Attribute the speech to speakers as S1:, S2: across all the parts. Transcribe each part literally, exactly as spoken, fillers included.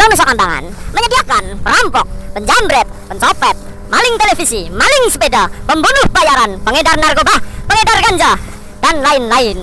S1: Nusa Kambangan menyediakan perampok, penjambret, pencopet, maling televisi, maling sepeda, pembunuh bayaran, pengedar narkoba, pengedar ganja, dan lain-lain.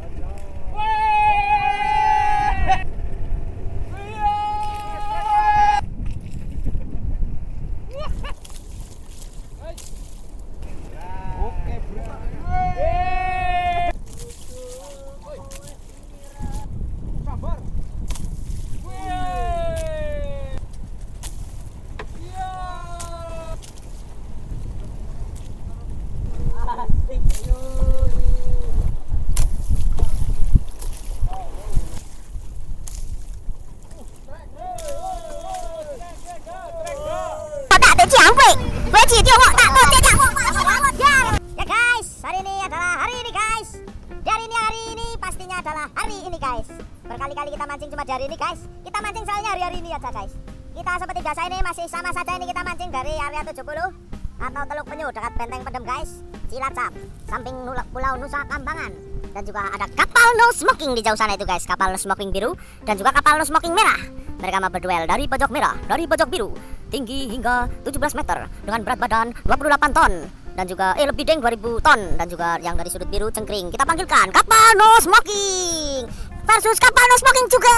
S1: Ya guys, hari ini adalah hari ini guys. Hari ini hari ini pastinya adalah hari ini guys. Berkali-kali kita mancing cuma di hari ini guys. Kita mancing soalnya hari-hari ini aja guys. Kita seperti biasa ini masih sama saja, ini kita mancing dari area tujuh puluh atau Teluk Penyu dekat Benteng Pendem guys, Cilacap, samping Pulau Nusa Kambangan. Dan juga ada kapal no smoking di jauh sana itu guys, kapal no smoking biru dan juga kapal no smoking merah. Mereka mau berduel dari pojok merah, dari pojok biru, tinggi hingga tujuh belas meter dengan berat badan dua puluh delapan ton dan juga eh lebih deng dua ribu ton, dan juga yang dari sudut biru cengkring. Kita panggilkan kapal no smoking versus kapal no smoking juga.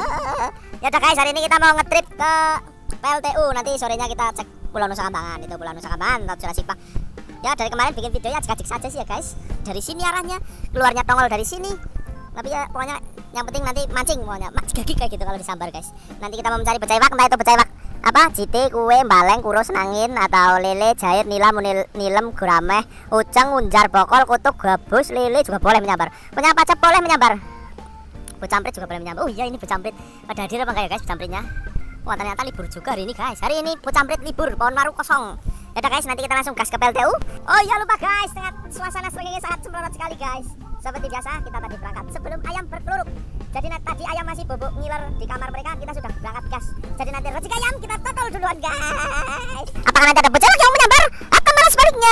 S1: Ya udah guys, hari ini kita mau ngetrip ke P L T U, nanti sorenya kita cek Pulau Nusa Kambangan, itu Pulau Nusa Kambangan atau Jurassic Park. Ya dari kemarin bikin videonya cek-cek saja sih ya guys. Dari sini arahnya, keluarnya tongol dari sini. Tapi ya pokoknya yang penting nanti mancing pokoknya. Mancing gigi kayak gitu kalau disambar guys. Nanti kita mau mencari becaiwak, entah itu becaiwak apa? Jite, kue, baleng, kuro, senangin atau lele, jair, nila, munil, nilem, gurameh, uceng, unjar, bokol, kutuk, gabus, lele juga boleh menyambar. Punya pacap boleh menyambar. Bucamprit juga boleh menyambar. Oh iya, ini bucamprit. Pada hadir apa enggak ya guys bucampritnya? Wah ternyata libur juga hari ini guys. Hari ini bucamprit libur, pohon waru kosong. Yaudah guys, nanti kita langsung gas ke P L T U. Oh iya lupa guys, sangat suasana seringnya sangat sembrono sekali guys. Seperti biasa kita tadi berangkat sebelum ayam berkeluruk. Jadi nanti tadi ayam masih bobok ngiler di kamar mereka, kita sudah berangkat gas. Jadi nanti rezeki ayam kita total duluan guys. Apakah nanti ada becak yang menyambar atau malah sebaliknya?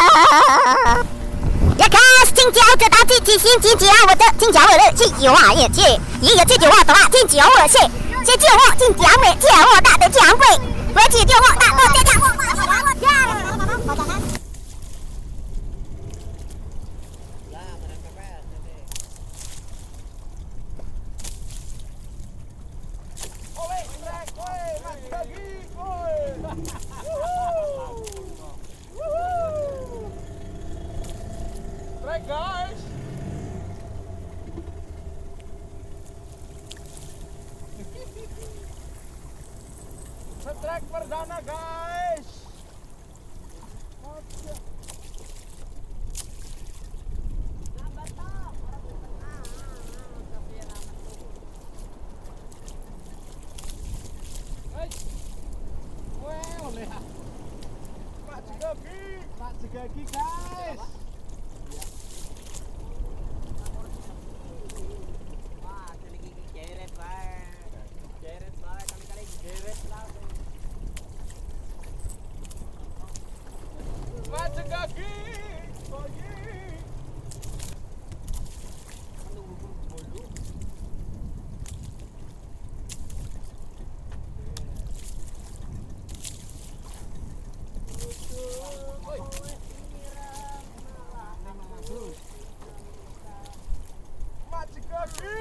S1: Ya guys, 金角这大地地心金角我的金角我的金角啊也去，一个金角我的话金角我去，这金我金角美金我大的奖杯，我金角我大的奖我我我我呀。
S2: Right guys. Setrek perdana guys. Well, lihat. Pak Jegagi, Pak Jegagi guys. Macet kaki, pagi. Menunggu dulu. Macet kaki.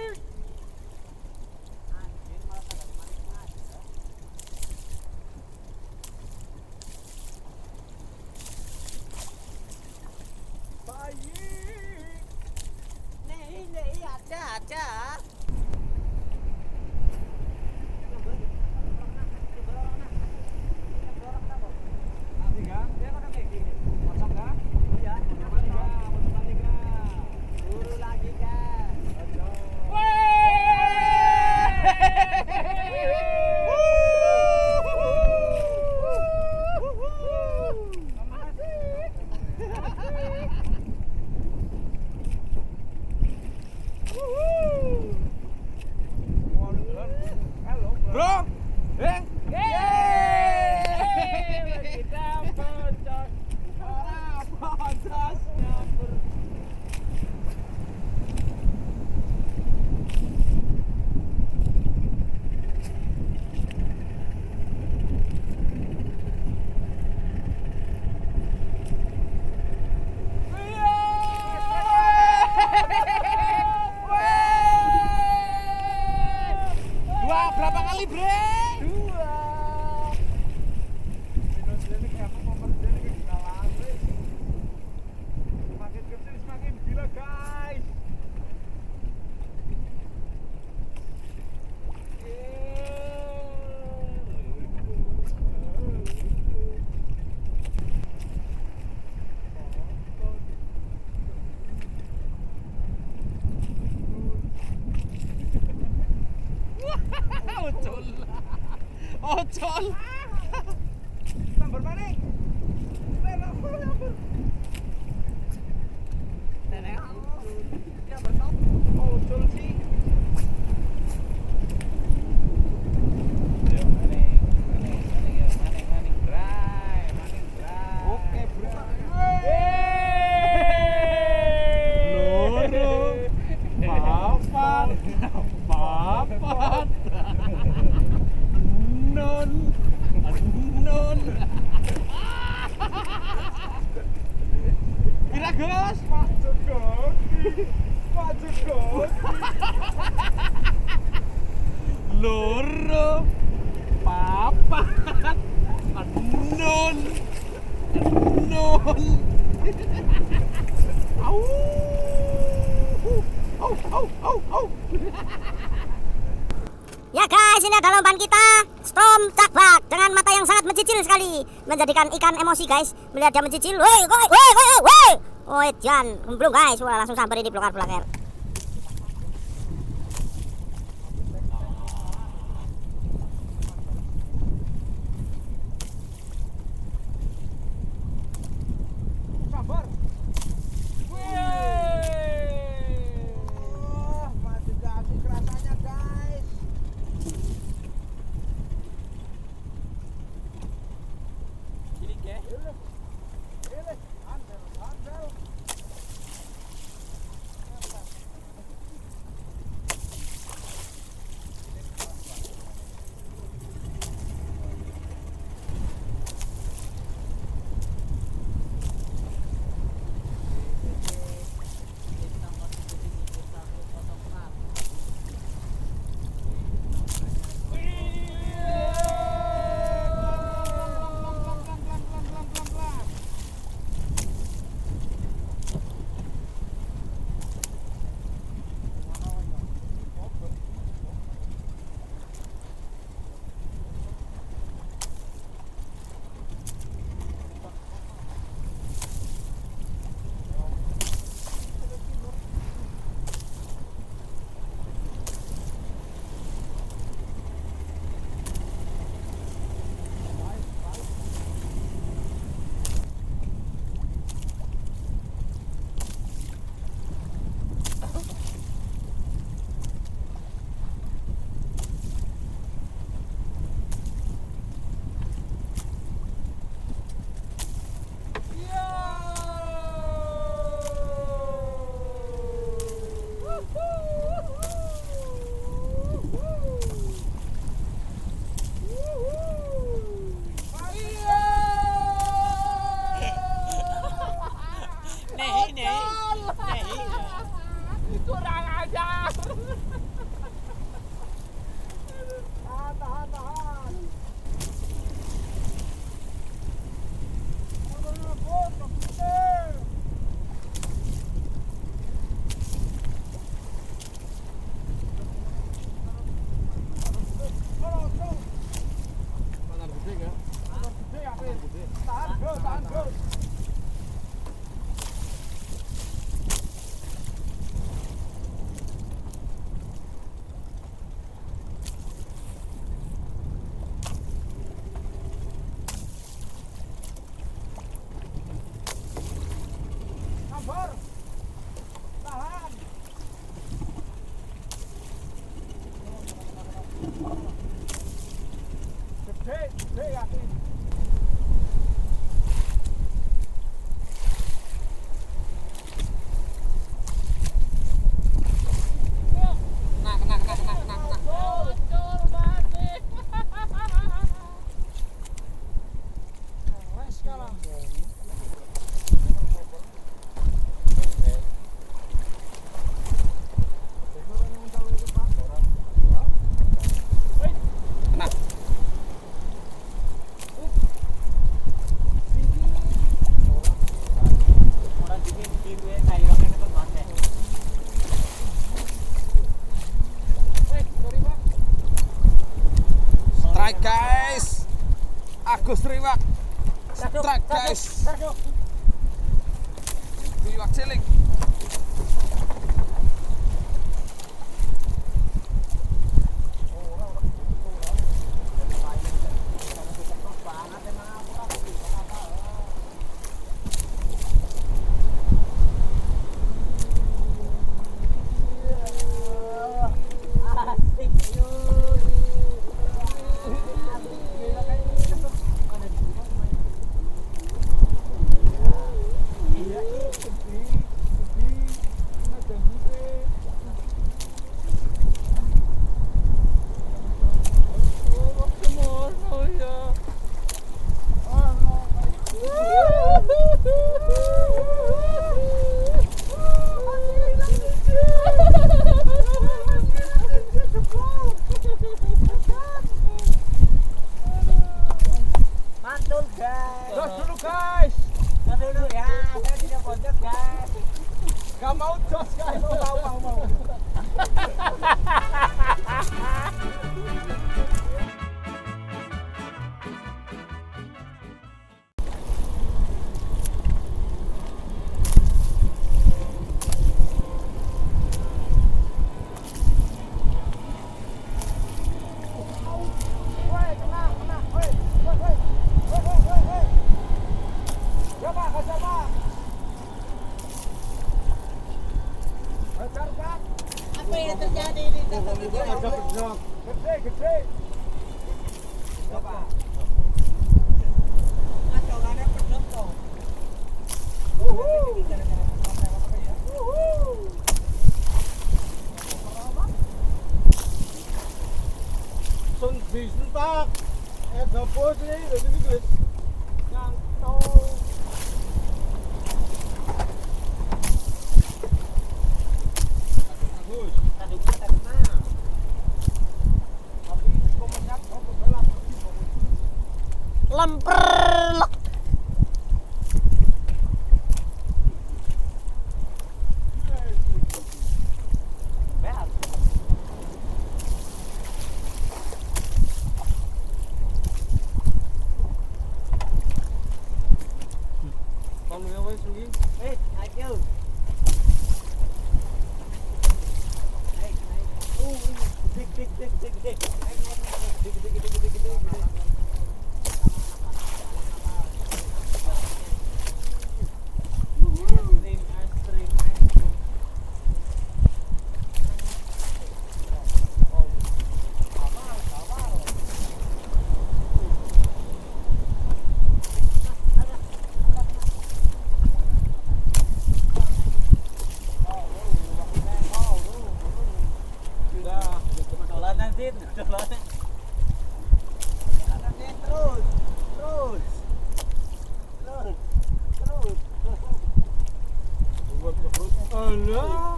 S2: Ada. Woo! Ocon. Sambar maning. Sambar, sambar. Nenek. Ya bertop. Ocon sih. Ayo maning, maning, maning ya, maning, maning, bray, maning, bray. Oke, bray. Loro. Papat. Papat. Non. Non. Kira gas, Pak Jokowi. Pak Jokowi. Loro. Papat. Non. Non. Au. Au, au, au, au.
S1: Ya guys, ini adalah umpan kita, Storm Cakbak dengan mata yang sangat mencicil sekali, menjadikan ikan emosi guys. Melihat dia mencicil, woi, woi, woi, woi, woi, woi, jangan belum guys, wah langsung sampai di belakang-belakang.
S2: Sabar. Wah, masih asik rasanya guys. Ini ke? Ini. Ini. Andel, andel. Kurang ajar. Tahan, tahan, tahan. Tahan, bro, tahan, bro. Sabar. Tahan. Gede, gede yakin. Kena, kena, kena, kena, kena, kena. Bocor mati. Wes sekarang. Strike guys, Agus Riwak, strike guys, Riwak cilik.
S3: Apa yang terjadi di dalam
S2: Gede, gede. Coba.
S3: Ngacokannya pedok kok.
S2: Sun disentak. Eh gabus ini dari ini guys. Nyantol. Bagus.
S3: Taduk taduk mana?
S2: Tapi komentar apa balap.
S1: Lemperlok.
S2: Kamu yang wes lagi?
S3: Eh, ayo. Naik, naik. Uh, dik dik dik dik dik. Naik, naik, naik. Dik dik dik dik dik dik. Terus, terus, terus, terus.
S2: Buat terus. Alah.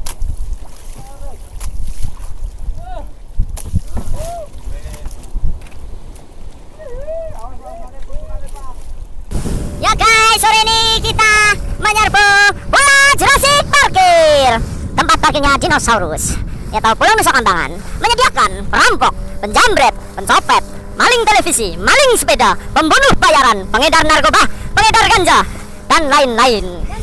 S1: Ya guys, sore ini kita menyerbu Bola Jurassic Parkir, tempat parkirnya dinosaurus. Ya tahu Pulau Nusa Kambangan menyediakan perampok, penjambret, pencopet, maling televisi, maling sepeda, pembunuh bayaran, pengedar narkoba, pengedar ganja, dan lain-lain.